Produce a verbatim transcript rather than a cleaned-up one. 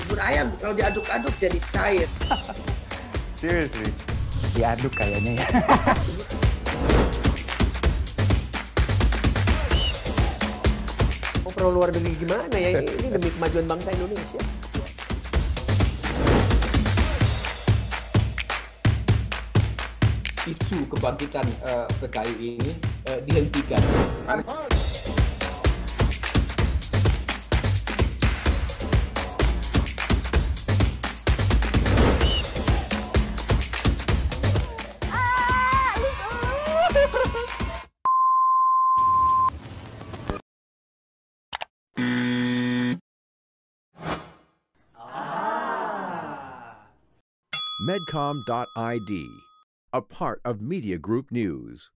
bubur ayam kalau diaduk-aduk jadi cair. Seriously? Diaduk kayaknya ya. Oh, pro luar negeri gimana ya? Ini demi kemajuan bangsa Indonesia. Isu kebangkitan uh, P K I ini uh, dihentikan. Medcom dot I D, a part of Media Group News.